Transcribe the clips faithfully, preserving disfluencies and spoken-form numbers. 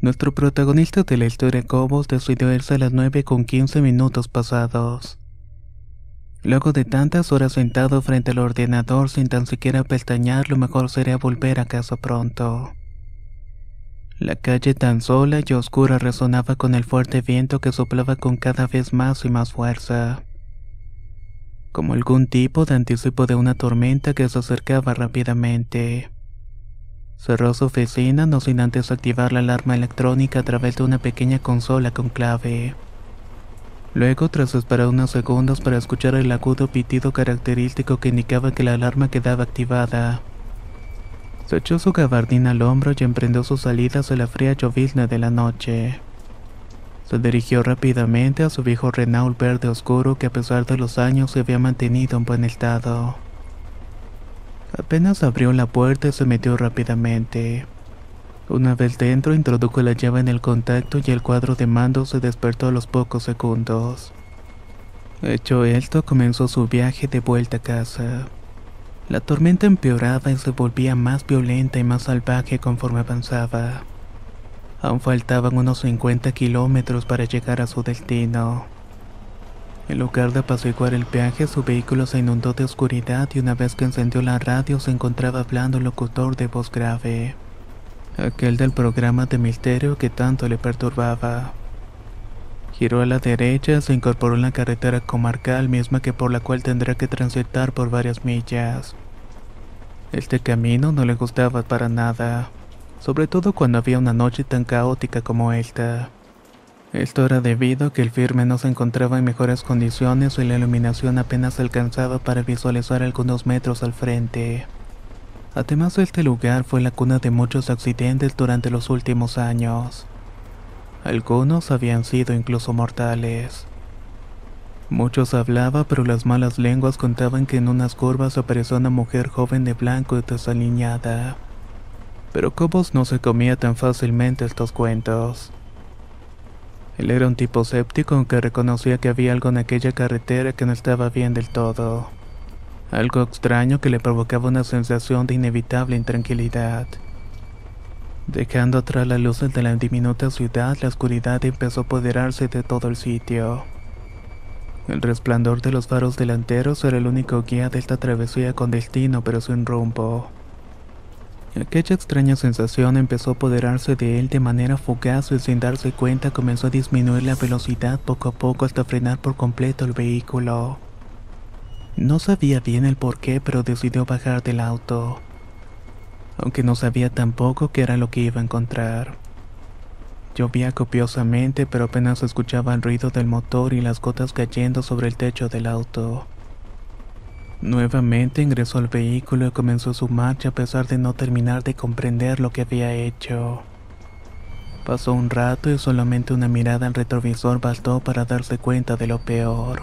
Nuestro protagonista de la historia Cobos decidió irse a las nueve con quince minutos pasados. Luego de tantas horas sentado frente al ordenador sin tan siquiera pestañear, lo mejor sería volver a casa pronto. La calle tan sola y oscura resonaba con el fuerte viento que soplaba con cada vez más y más fuerza, como algún tipo de anticipo de una tormenta que se acercaba rápidamente. Cerró su oficina no sin antes activar la alarma electrónica a través de una pequeña consola con clave. Luego, tras esperar unos segundos para escuchar el agudo pitido característico que indicaba que la alarma quedaba activada, se echó su gabardina al hombro y emprendió su salida hacia la fría llovizna de la noche. Se dirigió rápidamente a su viejo Renault verde oscuro que a pesar de los años se había mantenido en buen estado. Apenas abrió la puerta y se metió rápidamente. Una vez dentro, introdujo la llave en el contacto y el cuadro de mando se despertó a los pocos segundos. Hecho esto, comenzó su viaje de vuelta a casa. La tormenta empeoraba y se volvía más violenta y más salvaje conforme avanzaba. Aún faltaban unos cincuenta kilómetros para llegar a su destino. En lugar de apaciguar el viaje, su vehículo se inundó de oscuridad y una vez que encendió la radio se encontraba hablando el locutor de voz grave, aquel del programa de misterio que tanto le perturbaba. Giró a la derecha, se incorporó en la carretera comarcal misma que por la cual tendría que transitar por varias millas. Este camino no le gustaba para nada, sobre todo cuando había una noche tan caótica como esta. Esto era debido a que el firme no se encontraba en mejores condiciones y la iluminación apenas alcanzaba para visualizar algunos metros al frente. Además, este lugar fue la cuna de muchos accidentes durante los últimos años. Algunos habían sido incluso mortales. Muchos hablaban, pero las malas lenguas contaban que en unas curvas apareció una mujer joven de blanco y desaliñada. Pero Cobos no se comía tan fácilmente estos cuentos. Él era un tipo escéptico, aunque reconocía que había algo en aquella carretera que no estaba bien del todo. Algo extraño que le provocaba una sensación de inevitable intranquilidad. Dejando atrás las luces de la diminuta ciudad, la oscuridad empezó a apoderarse de todo el sitio. El resplandor de los faros delanteros era el único guía de esta travesía con destino pero sin rumbo. Aquella extraña sensación empezó a apoderarse de él de manera fugaz y sin darse cuenta comenzó a disminuir la velocidad poco a poco hasta frenar por completo el vehículo. No sabía bien el porqué, pero decidió bajar del auto, aunque no sabía tampoco qué era lo que iba a encontrar. Llovía copiosamente, pero apenas escuchaba el ruido del motor y las gotas cayendo sobre el techo del auto. Nuevamente ingresó al vehículo y comenzó su marcha a pesar de no terminar de comprender lo que había hecho. Pasó un rato y solamente una mirada al retrovisor bastó para darse cuenta de lo peor.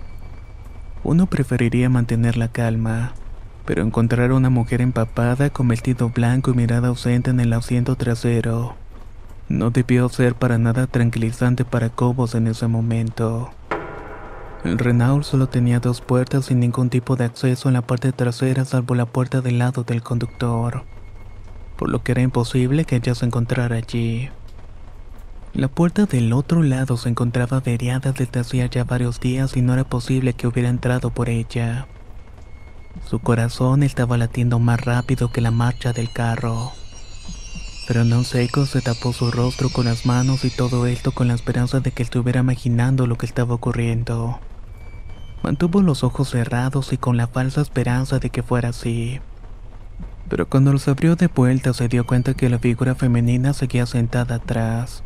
Uno preferiría mantener la calma, pero encontrar a una mujer empapada con vestido blanco y mirada ausente en el asiento trasero no debió ser para nada tranquilizante para Cobos en ese momento. El Renault solo tenía dos puertas sin ningún tipo de acceso en la parte trasera salvo la puerta del lado del conductor, por lo que era imposible que ella se encontrara allí. La puerta del otro lado se encontraba averiada desde hacía ya varios días y no era posible que hubiera entrado por ella. Su corazón estaba latiendo más rápido que la marcha del carro. Pero en un seco se tapó su rostro con las manos y todo esto con la esperanza de que estuviera imaginando lo que estaba ocurriendo. Mantuvo los ojos cerrados y con la falsa esperanza de que fuera así. Pero cuando los abrió de vuelta se dio cuenta que la figura femenina seguía sentada atrás.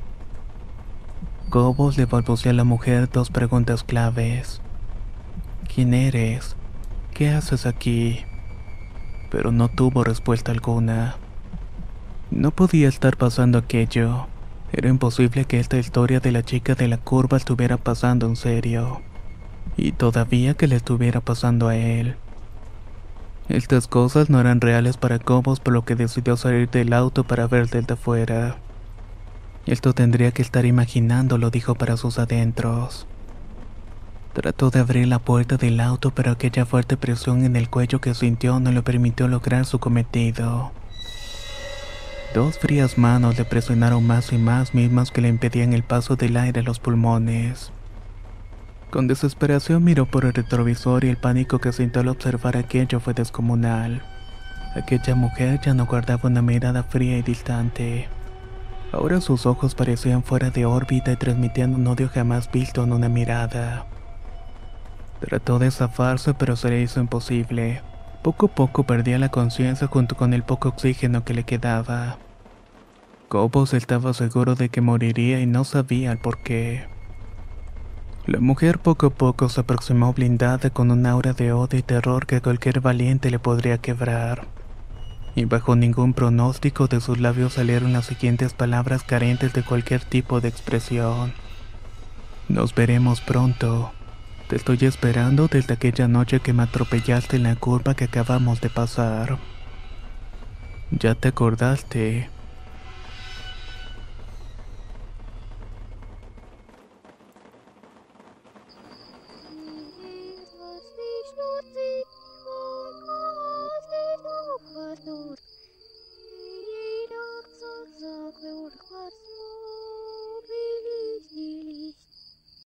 Cobos le balbuceó a la mujer dos preguntas claves. ¿Quién eres? ¿Qué haces aquí? Pero no tuvo respuesta alguna. No podía estar pasando aquello. Era imposible que esta historia de la chica de la curva estuviera pasando en serio. Y todavía que le estuviera pasando a él. Estas cosas no eran reales para Cobos, por lo que decidió salir del auto para ver desde afuera. Esto tendría que estar imaginándolo, dijo para sus adentros. Trató de abrir la puerta del auto, pero aquella fuerte presión en el cuello que sintió no le permitió lograr su cometido. Dos frías manos le presionaron más y más, mismas que le impedían el paso del aire a los pulmones. Con desesperación miró por el retrovisor y el pánico que sintió al observar aquello fue descomunal. Aquella mujer ya no guardaba una mirada fría y distante. Ahora sus ojos parecían fuera de órbita y transmitían un odio jamás visto en una mirada. Trató de zafarse, pero se le hizo imposible. Poco a poco perdía la conciencia junto con el poco oxígeno que le quedaba. Cobos estaba seguro de que moriría y no sabía el por qué. La mujer poco a poco se aproximó blindada con un aura de odio y terror que cualquier valiente le podría quebrar. Y bajo ningún pronóstico de sus labios salieron las siguientes palabras carentes de cualquier tipo de expresión. Nos veremos pronto. Te estoy esperando desde aquella noche que me atropellaste en la curva que acabamos de pasar. ¿Ya te acordaste?